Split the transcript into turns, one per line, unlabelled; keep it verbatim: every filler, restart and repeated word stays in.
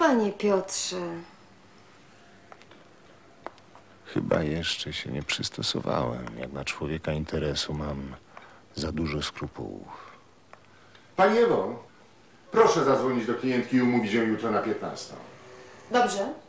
Panie Piotrze.
Chyba jeszcze się nie przystosowałem. Jak na człowieka interesu mam za dużo skrupułów.
Pani Ewo, proszę zadzwonić do klientki i umówić ją jutro na piętnastą.
Dobrze.